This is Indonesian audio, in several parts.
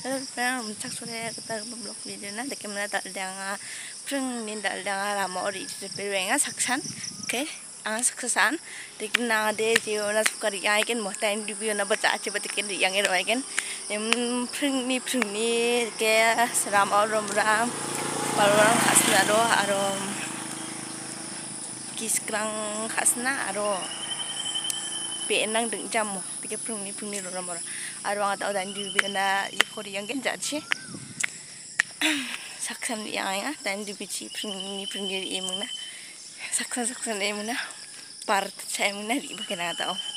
Terus sore kita blog video na deke mana daldanga prung nin daldanga rama ori perenga saksan oke saksan dikna de jiona sukari aiken motain review na baca ace batiken yang ero aiken prung ni ke rama rom ram palorang khasna ro arom kiskrang khasna aro penang deng jamu tiga prung ni ro aro anga tau dan review na ikori yang gen jaci saksan yang ya dan dibici prung ni emang na saksan emang na part saya emang na di bagian anga tau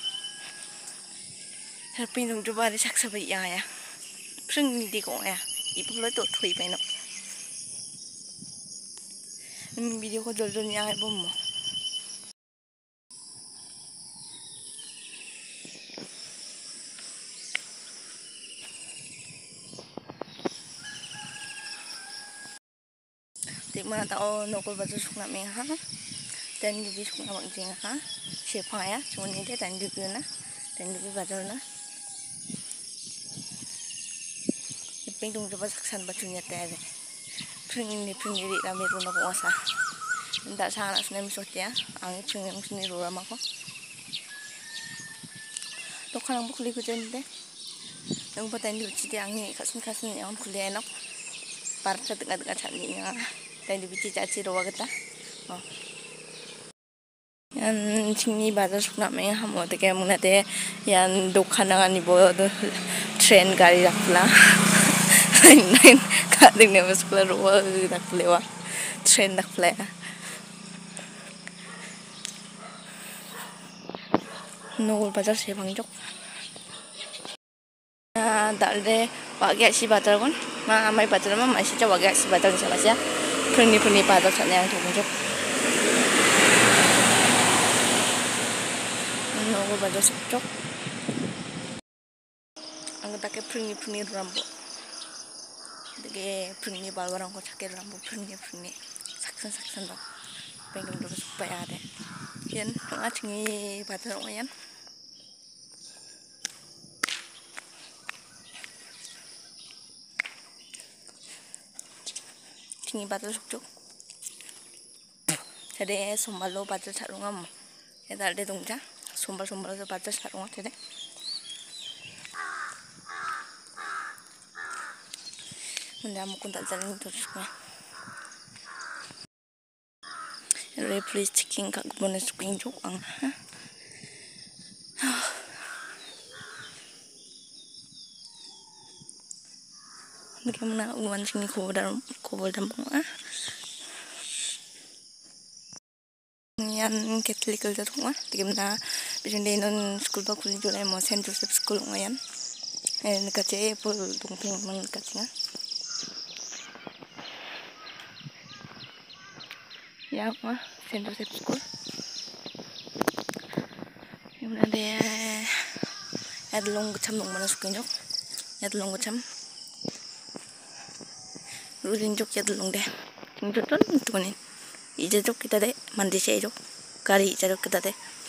tapi nung coba ada saksa bayi ya prung ni di kong ya ibu lo tuh thui penok video ko dol yang ibu mo di mana tau nokol baju sukna me ha dan di sukna bang jeng ha siapa ya cuma ini dia dan di na dan di baju na ipeng dong coba saksan bajunya teh prung ni di rame runa kuasa ndak sangat senang misot ya angin prung yang sini rura mako dokhan ang bukli ko dyan deh yang patayin di uci dia angin kasun yang kuliah enok para sa tengah-tengah cani nga dan di bici caci rawa kita yan sini bazar sukna me hamo te kaya muna te yan dokhan ang ani bo train gari rakla lain kading na maskula rawa raklewa train rakla nogol bazar se bangjok dalde wagya si bazar kon ma amai bazar ma masih coba wagya si bazar sama sia pruni bazar sana yang bangjok nogol bazar sukjok ang take pruni rambo dege pruni balwarang ko cake rambo pruni saksan ba pengen do supaya ada yan ngacingi bazar oyan tinggi bazar sukjok jadi sombalo bazar sarungam ya dalde dongja sombal bazar sarungam jadi munda mukun tak jalan terusnya please chicken kak gubone suking jok ang bagaimana uan sini kubur dalam yan Catholic jatuh rumah bagaimana bisa non school ba kulit julai mau Saint Joseph School ngayan kace pul dongping man kacinga ya mah Saint Joseph School yang ada ya delong kecam dong mana sukin jok ya delong kecam ruling jok ya delong deh tinggal tuh nih ija jok kita deh mandi sih jok kari ija jok kita deh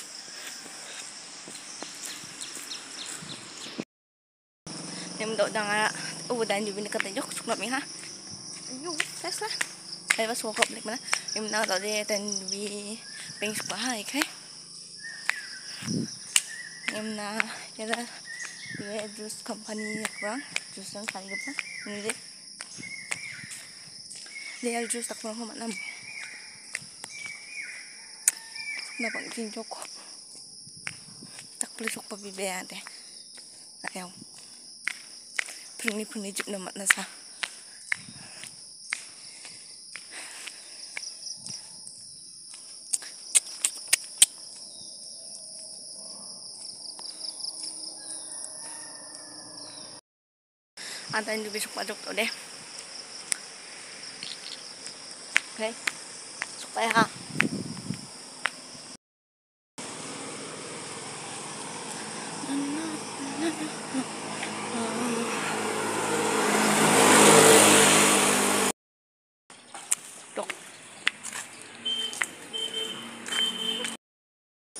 yang dok danga dan juga dekat jok suka nih ha yuk tes lah saya pas wakop lek mana yang nak tau deh dan juga peng suka hai kai yang nak kita dia jus company apa jus yang kali apa ini deh dia jus tak pernah mana na bang tin joko tak boleh sok pabibaya deh ayaw puni juk na matna sa antayin di besok pajok to deh oke supaya ha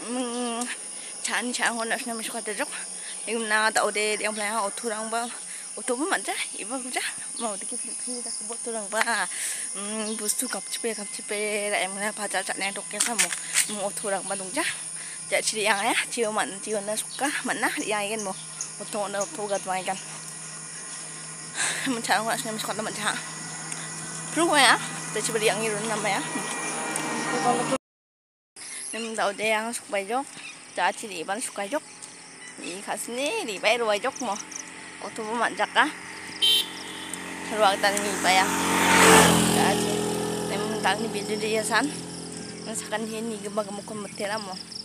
chan hon na misuk ta jok yung na ta ode yang plan ha othurang ba Otobo manja, iba kuja, mau dikit ini tak buat orang ba, bustu kapcipe, emangnya pacar catnya dokter kamu, mau orang Bandung jah, jadi ciri yang ya, cio na suka, mana yang ingin mau, otong na otogat mainkan, mencari orang asing sekolah mencari, perlu ya, jadi ciri yang irun namanya, nem tahu deh yang suka jok, jadi ciri iban suka jok, ini khasnya di bayar wajok mau. Otobo manja ka ruang tani mi pa ya jadi nem tang ni bidu dia san masakan ini gemba gemukon metera mo